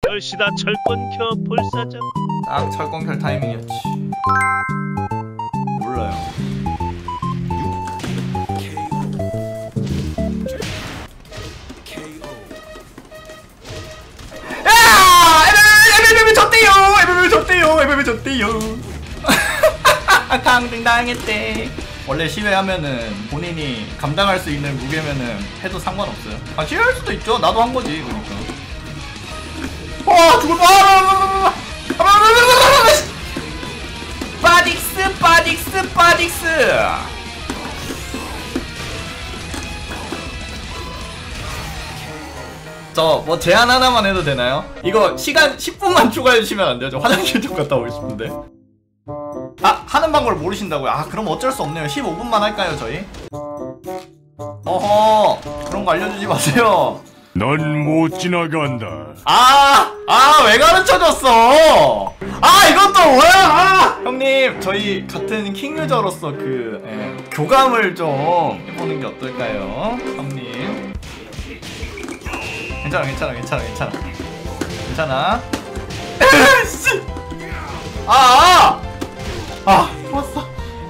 열시다 철권켜 볼사장. 딱 철권켤 타이밍이었지. 몰라요. MMM 졌대요. MMM 졌대요. MMM 졌대요. 강등당했대. 원래 시외하면은 본인이 감당할 수 있는 무게면은 해도 상관없어요. 아 시외할 수도 있죠. 나도 한 거지. 그러니까. 와 죽을 뻔. 빠딕스 빠딕스 빠딕스. 저 뭐 제안 하나만 해도 되나요? 이거 시간 10분만 추가해 주시면 안 돼요? 저 화장실 좀 갔다 오고 싶은데. 아 하는 방법을 모르신다고요? 아 그럼 어쩔 수 없네요. 15분만 할까요 저희? 어허 그런 거 알려주지 마세요. 넌 못 지나간다. 왜 가르쳐줬어? 이것도 뭐야? 형님 저희 같은 킹유저로서 교감을 좀 해보는 게 어떨까요? 형님 괜찮아 씨. 좋았어.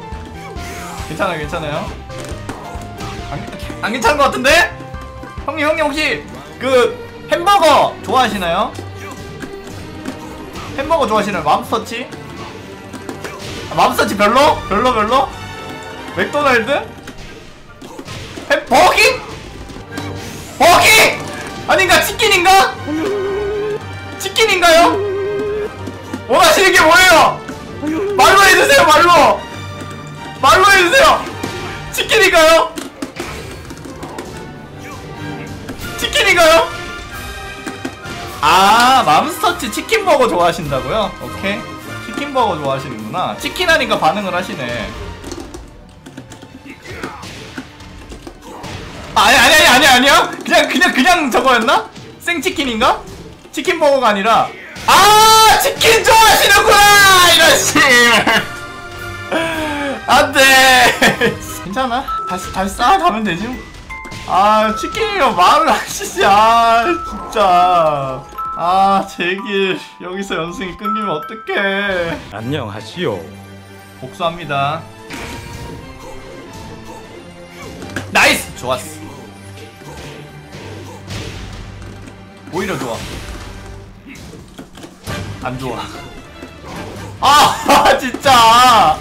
괜찮아요. 안 괜찮은 것 같은데? 형님 혹시 햄버거 좋아하시나요? 햄버거 좋아하시나요? 맘스터치? 맘스터치 별로? 맥도날드? 버거킹? 아닌가? 치킨인가요? 원하시는 게 뭐예요? 말로 해주세요. 말로 해주세요. 치킨인가요? 맘스터치 치킨버거 좋아하신다고요? 오케이. 치킨버거 좋아하시는구나. 치킨 하니까 반응을 하시네. 아니야. 그냥 저거였나? 생치킨인가? 치킨버거가 아니라 치킨 좋아하시는구나! 이러시! 안돼! 괜찮아. 다시 쌓아가면 되지. 치킨이요 말을 하시지. 진짜. 제길 여기서 연승이 끊기면 어떡해. 안녕하시오. 복수합니다. 나이스! 좋았어. 오히려 좋아. 안 좋아. 진짜.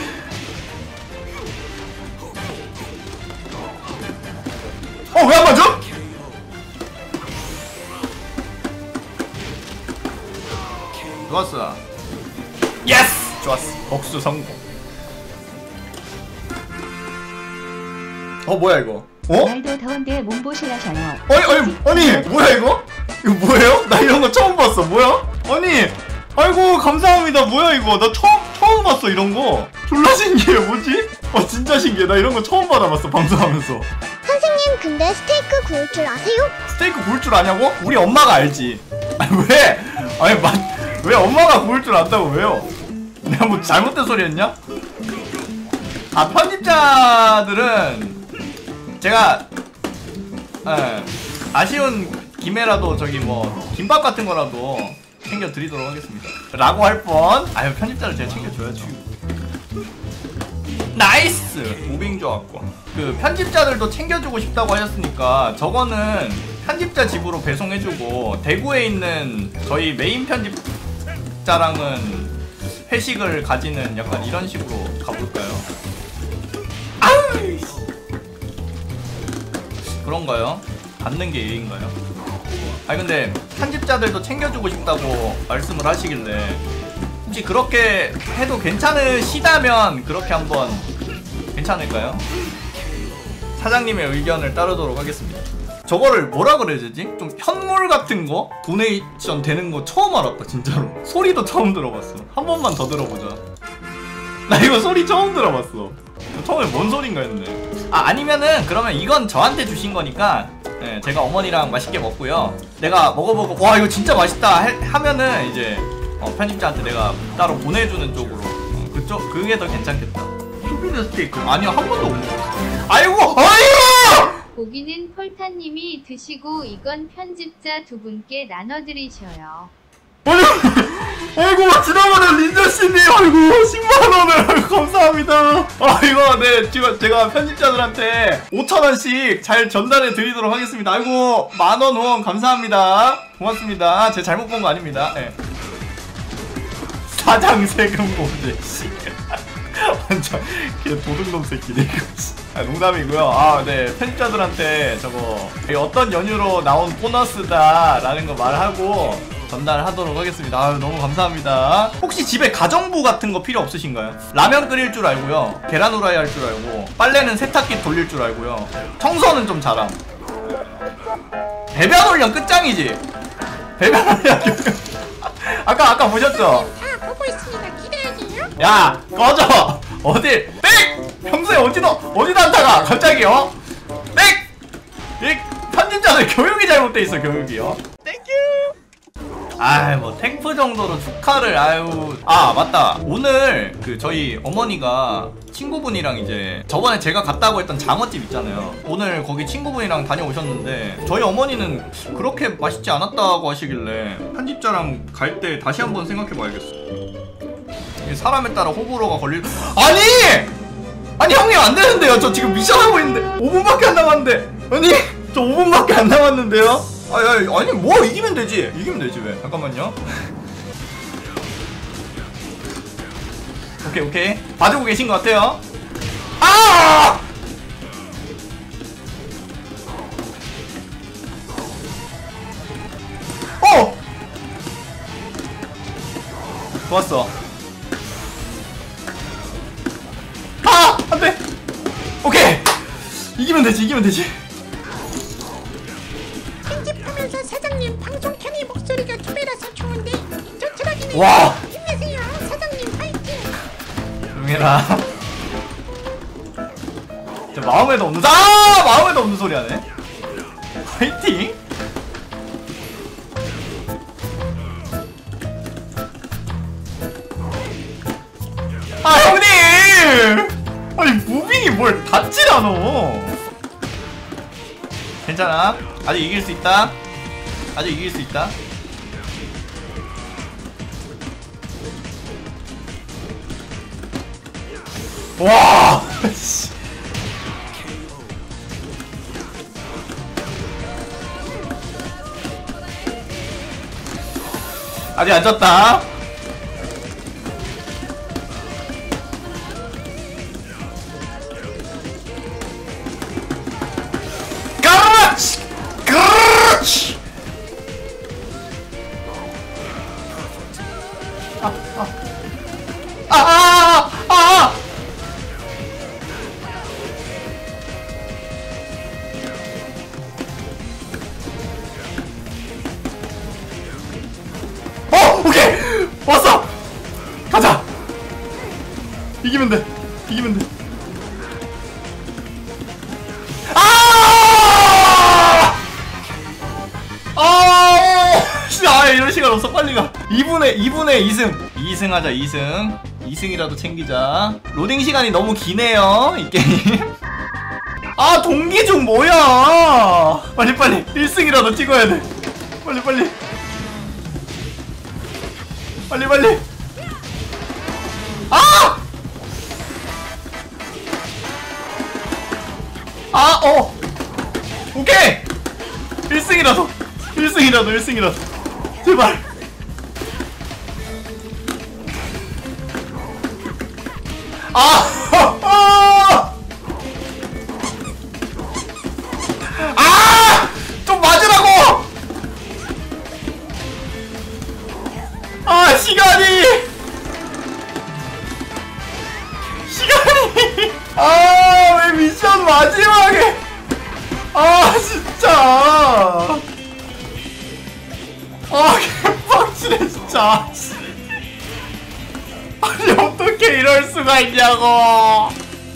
왜 안 맞아? 좋았어. 예스! 좋았어. 복수 성공. 뭐야 이거? 오늘도 더운데 몸보신하셔요. 아니 뭐야 이거? 이거 뭐예요? 나 이런 거 처음 봤어. 뭐야? 아니 아이고 감사합니다. 뭐야 이거? 나 처음 봤어 이런 거. 졸라 신기해. 뭐지? 진짜 신기해. 나 이런 거 처음 받아봤어 방송하면서. 선생님 근데 스테이크 구울 줄 아세요? 스테이크 구울 줄 아냐고? 우리 엄마가 알지. 왜? 왜 엄마가 구울 줄 안다고 왜요? 내가 뭐 잘못된 소리 했냐? 편집자들은 제가 아쉬운 김에라도 저기 뭐 김밥 같은 거라도 챙겨드리도록 하겠습니다. 라고 할 뻔. 편집자를 제가 챙겨줘야지. 나이스! 무빙 좋았고. 편집자들도 챙겨주고 싶다고 하셨으니까 저거는 편집자 집으로 배송해주고 대구에 있는 저희 메인 편집자랑은 회식을 가지는 약간 이런 식으로 가볼까요? 그런가요? 받는 게 예인가요? 근데 편집자들도 챙겨주고 싶다고 말씀을 하시길래 혹시 그렇게 해도 괜찮으시다면 그렇게 한번 괜찮을까요? 사장님의 의견을 따르도록 하겠습니다. 저거를 뭐라 그래야 되지? 좀 현물 같은 거? 도네이션 되는 거 처음 알았다 진짜로. 소리도 처음 들어봤어. 한 번만 더 들어보자. 나 이거 소리 처음 들어봤어. 처음에 뭔 소린가 했네. 아니면은 그러면 이건 저한테 주신 거니까 제가 어머니랑 맛있게 먹고요. 내가 먹어보고 와 이거 진짜 맛있다 하면은 이제 편집자한테 내가 따로 보내주는 쪽으로 그게 더 괜찮겠다. 슈피드 스테이크 아니요 한 번도 못 먹었어. 아이고 고기는 폴타님이 드시고 이건 편집자 두 분께 나눠드리셔요. 아이고 지난번에 린저씨님 아이고 10만원을 감사합니다. 이거 네 지금 제가 편집자들한테 5,000원씩 잘 전달해 드리도록 하겠습니다. 아이고 만원 후원 감사합니다. 고맙습니다. 제가 잘못 본 거 아닙니다. 네. 사장 세금 공제 완전 도둑놈 새끼네 이거. 농담이고요. 네 편집자들한테 저거 어떤 연유로 나온 보너스다 라는 거 말하고 전달하도록 하겠습니다. 너무 감사합니다. 혹시 집에 가정부 같은 거 필요 없으신가요? 라면 끓일 줄 알고요, 계란 후라이 할 줄 알고, 빨래는 세탁기 돌릴 줄 알고요, 청소는 좀 잘함. 배변 훈련 끝장이지. 배변 훈련 아까 보셨죠? 다 보고 있습니다. 기대하세요. 야 꺼져. 어디 땡! 평소에 어디다 안타가 갑자기요? 땡! 이 편집자들 교육이 잘못돼 있어. 교육이요. 땡큐. 뭐 탱프 정도로 축하를. 맞다. 오늘 저희 어머니가 친구분이랑 이제 저번에 제가 갔다고 했던 장어집 있잖아요. 오늘 거기 친구분이랑 다녀오셨는데 저희 어머니는 그렇게 맛있지 않았다고 하시길래 편집자랑 갈 때 다시 한번 생각해봐야겠어. 이게 사람에 따라 호불호가 걸릴. 아니 형님 안 되는데요. 저 지금 미션 하고 있는데 5분밖에 안 남았는데. 아니 저 5분밖에 안 남았는데요. 아니 뭐 이기면 되지. 왜? 잠깐만요. 오케이 봐주고 계신 것 같아요. 좋았어. 안돼. 오케이 이기면 되지. 편집하면서 사장님 방송 켜니 목소리가 2배라서 좋은데 쫓아가기는 와. 힘내세요. 사장님 파이팅. 조용해라. 저 마음에도 없는 소리 하네. 화이팅. 형님! 아니 무빙이 뭘 닿질 않아. 괜찮아. 아직 이길 수 있다. 와! 아직 안 졌다. 그렇지! 오케이! 왔어! 가자! 이기면 돼. 이럴 시간 없어. 빨리 가. 2분에 2승 하자. 2승이라도 챙기자. 로딩 시간이 너무 기네요 이 게임. 동기 중 뭐야. 빨리 1승이라도 찍어야 돼. 빨리 오케이 1승이라도 제발. 좀 맞으라고. 시간이 왜 미션 마지막에 진짜 개빡치네 진짜. 아니 어떻게 이럴 수가 있냐고.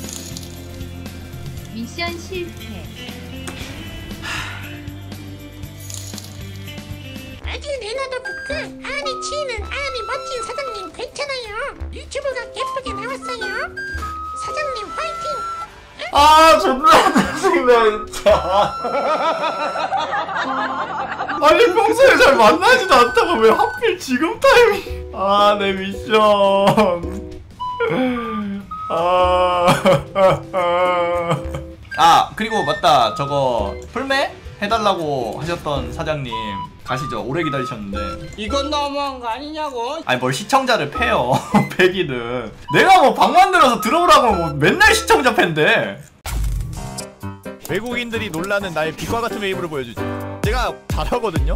미션 실패. 아주 레나더 부크 아니 치는 아니 멋진 사장님 괜찮아요. 유튜브가 예쁘게 나왔어요. 사장님 화이팅. 아 존나 짜증나 진짜. 아니 평소에 잘 만나지도 않다고 왜 하필 지금 타이밍. 아 내 미션. 아 그리고 맞다, 저거 풀매 해달라고 하셨던 사장님 가시죠. 오래 기다리셨는데. 이건 너무한 거 아니냐고. 아니 뭘 시청자를 패요. 패기는 내가 뭐 방 만들어서 들어오라고 뭐 맨날 시청자 팬데. 외국인들이 놀라는 나의 빛과 같은 웨이브를 보여주지. 제가 잘하거든요.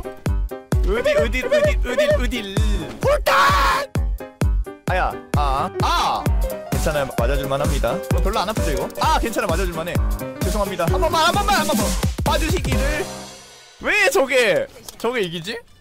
으딜 폴탄. 아야 괜찮아요. 맞아줄만 합니다. 별로 안 아프죠 이거? 아 괜찮아, 맞아줄만 해. 죄송합니다. 한 번만 봐주시기를. 왜 저게 이기지?